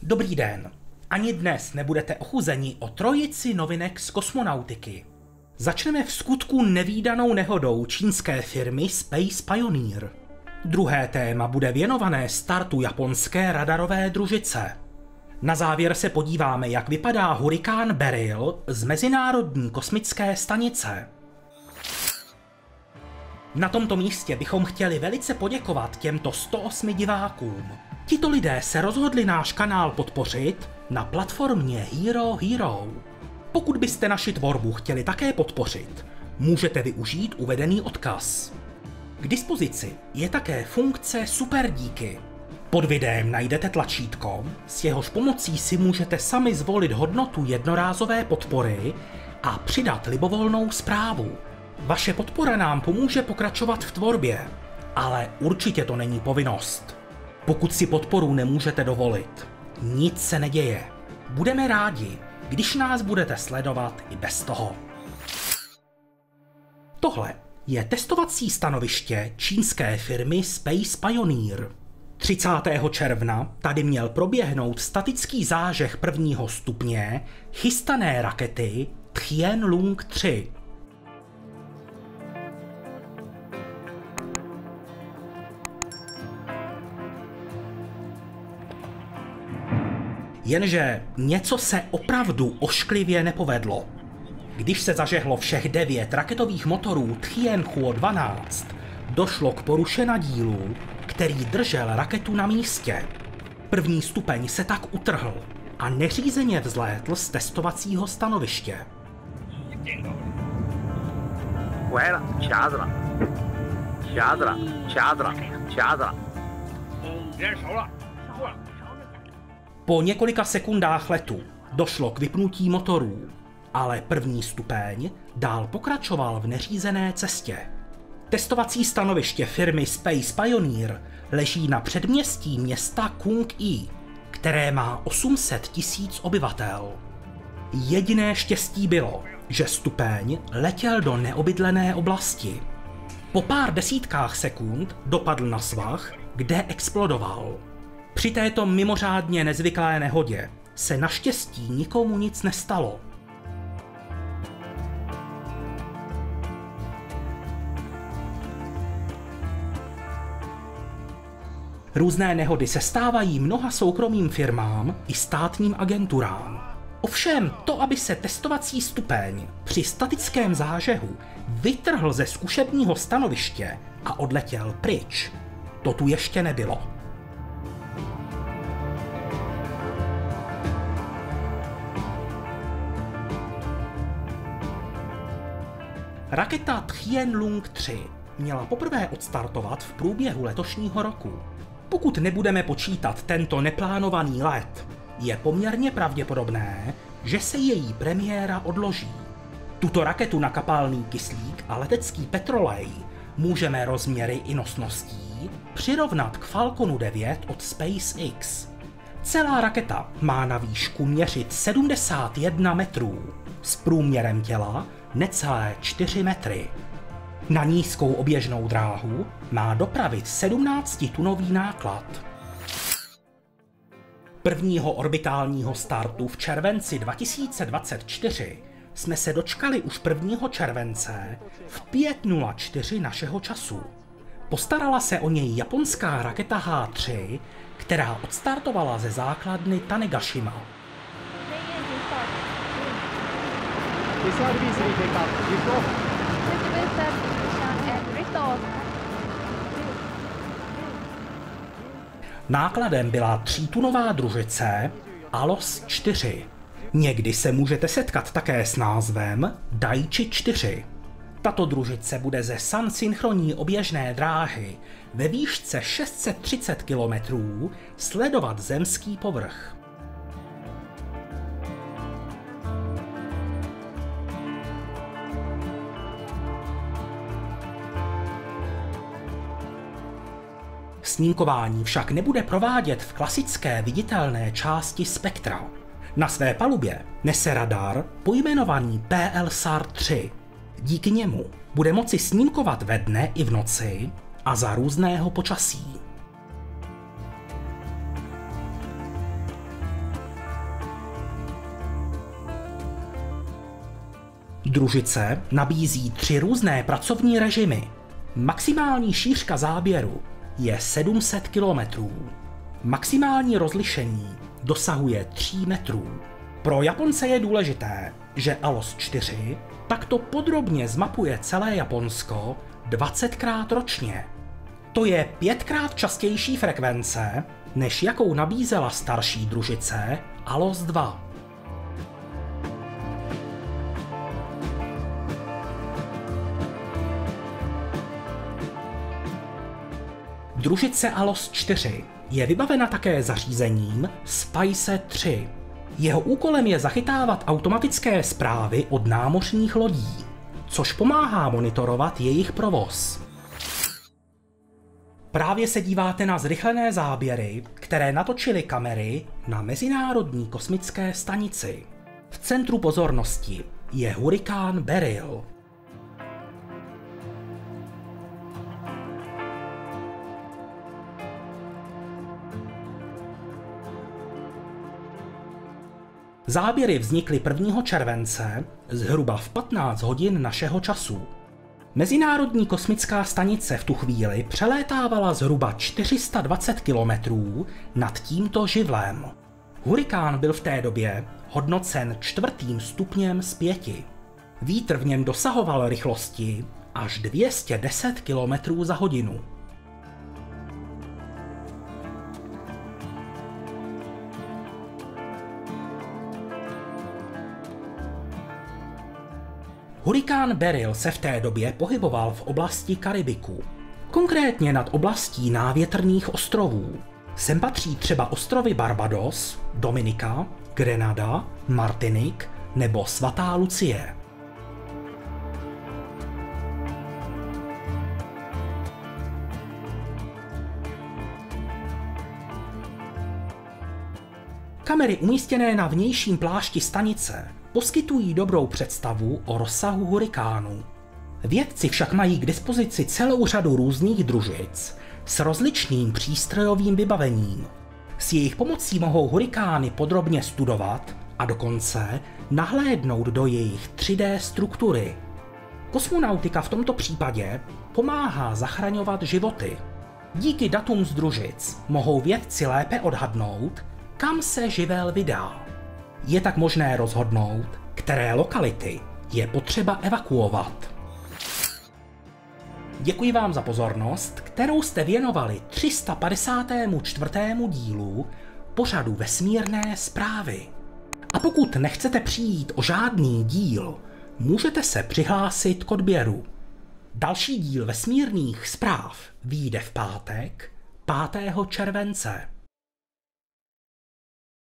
Dobrý den. Ani dnes nebudete ochuzeni o trojici novinek z kosmonautiky. Začneme v skutku nevídanou nehodou čínské firmy Space Pioneer. Druhé téma bude věnované startu japonské radarové družice. Na závěr se podíváme, jak vypadá hurikán Beryl z Mezinárodní kosmické stanice. Na tomto místě bychom chtěli velice poděkovat těmto 108 divákům. Tito lidé se rozhodli náš kanál podpořit na platformě Hero. Pokud byste naši tvorbu chtěli také podpořit, můžete využít uvedený odkaz. K dispozici je také funkce Super díky. Pod videem najdete tlačítko, s jehož pomocí si můžete sami zvolit hodnotu jednorázové podpory a přidat libovolnou zprávu. Vaše podpora nám pomůže pokračovat v tvorbě, ale určitě to není povinnost. Pokud si podporu nemůžete dovolit, nic se neděje. Budeme rádi, když nás budete sledovat i bez toho. Tohle je testovací stanoviště čínské firmy Space Pioneer. 30. června tady měl proběhnout statický zážeh prvního stupně chystané rakety Tianlong 3. Jenže něco se opravdu ošklivě nepovedlo. Když se zažehlo všech 9 raketových motorů Tianhuo 12, došlo k poruše dílu, který držel raketu na místě. První stupeň se tak utrhl a neřízeně vzlétl z testovacího stanoviště. Po několika sekundách letu došlo k vypnutí motorů, ale první stupeň dál pokračoval v neřízené cestě. Testovací stanoviště firmy Space Pioneer leží na předměstí města Kung-i, které má 800 000 obyvatel. Jediné štěstí bylo, že stupeň letěl do neobydlené oblasti. Po pár desítkách sekund dopadl na svah, kde explodoval. Při této mimořádně nezvyklé nehodě se naštěstí nikomu nic nestalo. Různé nehody se stávají mnoha soukromým firmám i státním agenturám. Ovšem to, aby se testovací stupeň při statickém zážehu vytrhl ze zkušebního stanoviště a odletěl pryč, to tu ještě nebylo. Raketa Tianlong 3 měla poprvé odstartovat v průběhu letošního roku. Pokud nebudeme počítat tento neplánovaný let, je poměrně pravděpodobné, že se její premiéra odloží. Tuto raketu na kapalný kyslík a letecký petrolej můžeme rozměry i nosností přirovnat k Falconu 9 od SpaceX. Celá raketa má na výšku měřit 71 metrů, s průměrem těla necelé 4 metry. Na nízkou oběžnou dráhu má dopravit 17tunový náklad. Prvního orbitálního startu v červenci 2024 jsme se dočkali už 1. července v 5:04 našeho času. Postarala se o něj japonská raketa H3, která odstartovala ze základny Tanegashima. Nákladem byla 3tunová družice Alos 4. Někdy se můžete setkat také s názvem Daiichi 4. Tato družice bude ze sansynchronní oběžné dráhy ve výšce 630 km sledovat zemský povrch. Snímkování však nebude provádět v klasické viditelné části spektra. Na své palubě nese radar pojmenovaný PLSAR-3. Díky němu bude moci snímkovat ve dne i v noci a za různého počasí. Družice nabízí 3 různé pracovní režimy. Maximální šířka záběru je 700 km. Maximální rozlišení dosahuje 3 metrů. Pro Japonce je důležité, že ALOS 4 takto podrobně zmapuje celé Japonsko 20krát ročně. To je 5krát častější frekvence, než jakou nabízela starší družice ALOS 2. Družice ALOS 4 je vybavena také zařízením SPICE 3. Jeho úkolem je zachytávat automatické zprávy od námořních lodí, což pomáhá monitorovat jejich provoz. Právě se díváte na zrychlené záběry, které natočily kamery na Mezinárodní kosmické stanici. V centru pozornosti je hurikán Beryl. Záběry vznikly 1. července zhruba v 15 hodin našeho času. Mezinárodní kosmická stanice v tu chvíli přelétávala zhruba 420 km nad tímto živlem. Hurikán byl v té době hodnocen 4. stupněm z 5. Vítr v něm dosahoval rychlosti až 210 km za hodinu. Hurikán Beryl se v té době pohyboval v oblasti Karibiku, konkrétně nad oblastí návětrných ostrovů. Sem patří třeba ostrovy Barbados, Dominika, Grenada, Martinik nebo Svatá Lucie. Kamery umístěné na vnějším plášti stanice poskytují dobrou představu o rozsahu hurikánu. Vědci však mají k dispozici celou řadu různých družic s rozličným přístrojovým vybavením. S jejich pomocí mohou hurikány podrobně studovat a dokonce nahlédnout do jejich 3D struktury. Kosmonautika v tomto případě pomáhá zachraňovat životy. Díky datům z družic mohou vědci lépe odhadnout, kam se živel vydá. Je tak možné rozhodnout, které lokality je potřeba evakuovat. Děkuji vám za pozornost, kterou jste věnovali 354. dílu pořadu Vesmírné zprávy. A pokud nechcete přijít o žádný díl, můžete se přihlásit k odběru. Další díl Vesmírných zpráv vyjde v pátek 5. července.